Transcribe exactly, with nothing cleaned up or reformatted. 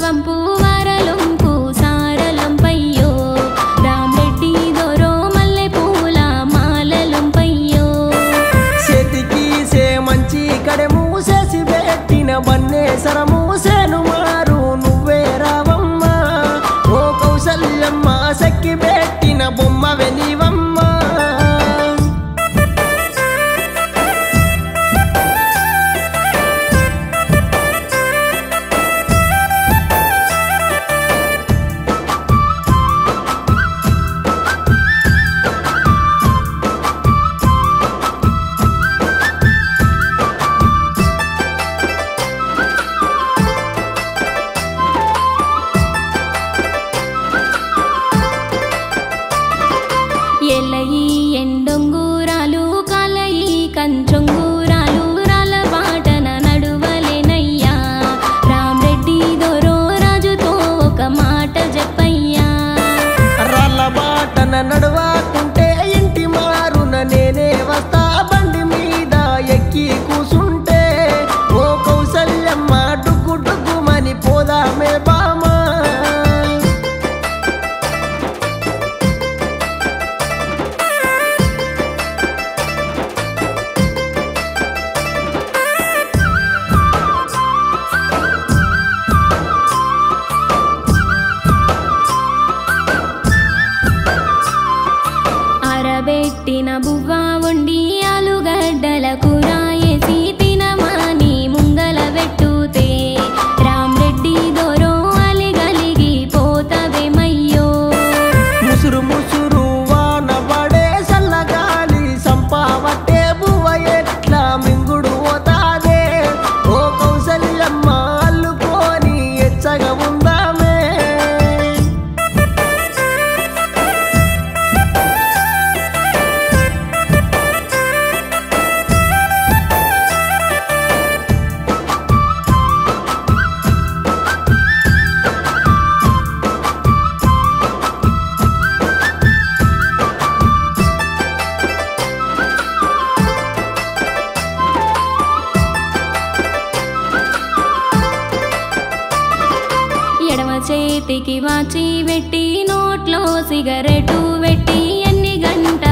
వంపు వరలుంపు సారలంపయ్యో రామరెడ్డి దొరో మల్లె పూల మాలలంపయ్యో చేతికి సే మంచి కడెము చేసి పెట్టిన బన్నే సరము సేను మారు నువ్వే రావమ్మ ఓ కౌసల్యమ్మ సక్కి పెట్టిన బొమ్మ వెలివమ్మ ఎల్లయి ఎండొంగూరాలు కలయి కంచొంగూరాలు రాలబాటన నడువలేనయ్యా రామరెడ్డి దొరో రాజుతో ఒక మాట చెప్పయ్యా రాళ్ళబాటన నడవాకుంటే ఇంటి మారున నేనే వస్తా బండి మీద ఎక్కి కూసుంటే ఓ కౌసల్యమ్మ డుగ్గు డుగ్గుమని పోదామే బామా అరబెట్టిన బువ్వ వండి ఆలుగడ్డల కూర వేసి తినమని ముంగల పెట్టుతే రామరెడ్డి దొరో అలిగలిగి పోతవేమయ్యో ముసురు ముసురు వాన పడే సల్లగాలి సంపావట్టే బువ్వ ఎట్లా మింగుడు పోతాదే ఓ కౌసల్యమ్మ అల్లుకొని ఎచ్చగా ఉందామే ఎడమ చేతికి వాచి పెట్టి నోట్లో సిగరెటు పెట్టి ఎన్ని గంట